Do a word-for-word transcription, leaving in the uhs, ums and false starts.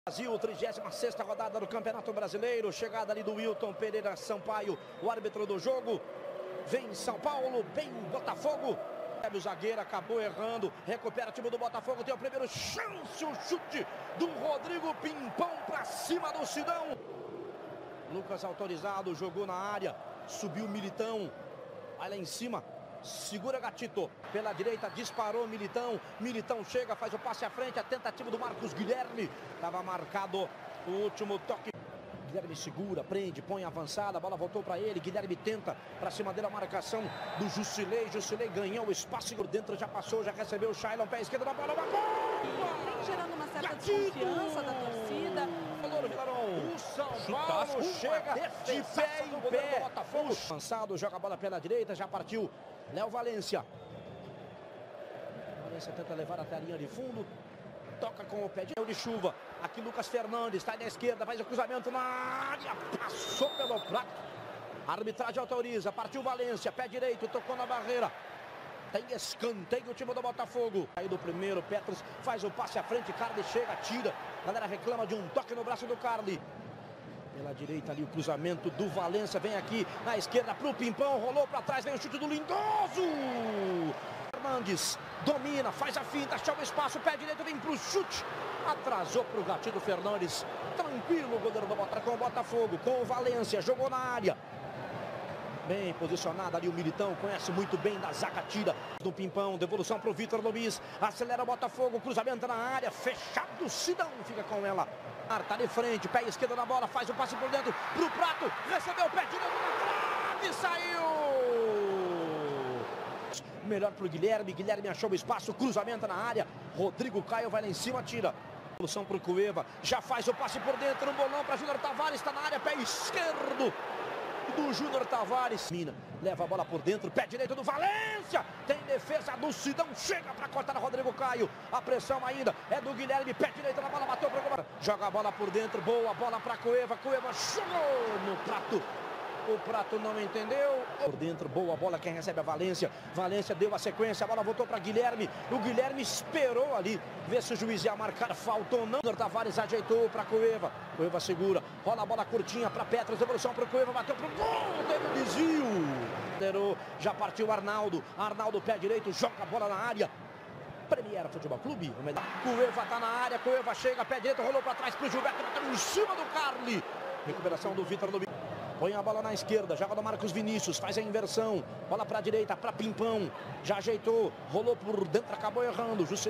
Brasil, trigésima sexta rodada do Campeonato Brasileiro. Chegada ali do Wilton Pereira Sampaio, o árbitro do jogo. Vem São Paulo, vem Botafogo. O zagueiro acabou errando, recupera o time do Botafogo, tem o primeiro chance, o chute do Rodrigo Pimpão para cima do Sidão. Lucas autorizado, jogou na área, subiu o Militão, vai lá em cima, segura Gatito, pela direita disparou Militão, Militão chega, faz o passe à frente, a tentativa do Marcos Guilherme, estava marcado o último toque. Guilherme segura, prende, põe avançada, a bola voltou para ele, Guilherme tenta, para cima dele a marcação do Jusilei, Jusilei ganhou o espaço por dentro, já passou, já recebeu o Shailon, pé esquerdo na bola, marcou! Vem gerando uma certa desconfiança da torcida. O São Paulo chega de pé em pé, Botafogo. Avançado, joga a bola pela direita, já partiu Léo Valência. Valência tenta levar até a linha de fundo. Toca com o pé de chuva. Aqui Lucas Fernandes, está na esquerda, faz o cruzamento na área. Passou pelo prato. A arbitragem autoriza, partiu Valência, pé direito, tocou na barreira. Tem escanteio o time do Botafogo. Aí do primeiro, Petros faz o passe à frente, Carly chega, tira. A galera reclama de um toque no braço do Carly. Pela direita ali o cruzamento do Valência, vem aqui na esquerda pro Pimpão, rolou para trás, vem o chute do Lindoso. Fernandes domina, faz a finta, chama o espaço, pé direito, vem pro chute. Atrasou pro Gatito Fernandes. Tranquilo o goleiro do Botafogo com o Botafogo, com o Valência, jogou na área. Bem posicionado ali o Militão, conhece muito bem da zaga, tira do Pimpão, devolução pro Vitor Luiz, acelera o Botafogo, cruzamento na área, fechado, Sidão fica com ela. Tá de frente, pé esquerdo na bola, faz o passe por dentro pro Prato, recebeu o pé direito na trave, saiu! Melhor pro Guilherme, Guilherme achou o espaço, cruzamento na área, Rodrigo Caio vai lá em cima, tira. Devolução pro Cueva, já faz o passe por dentro, no bolão para Júnior Tavares, está na área, pé esquerdo do Júnior Tavares. Mina, leva a bola por dentro, pé direito do Valência, tem defesa do Sidão, chega para cortar a Rodrigo Caio, a pressão ainda é do Guilherme, pé direito na bola, bateu pro gol, joga a bola por dentro, boa bola para Cueva, Cueva chegou no Prato. O Prato não entendeu. Por dentro, boa bola, quem recebe a Valência. Valência deu a sequência, a bola voltou para Guilherme. O Guilherme esperou ali, ver se o juiz ia marcar, faltou não. O Tavares ajeitou para Cueva. Cueva segura, rola a bola curtinha para Petros, devolução para o Cueva, bateu para o gol, teve o desvio. Já partiu Arnaldo, Arnaldo pé direito, joga a bola na área. Premier Futebol Clube, o melhor. Cueva tá na área, Cueva chega, pé direito, rolou para trás para o Gilberto, bateu em cima do Carly. Recuperação do Vitor Luiz. Põe a bola na esquerda, joga do Marcos Vinícius, faz a inversão, bola para a direita, para Pimpão, já ajeitou, rolou por dentro, acabou errando.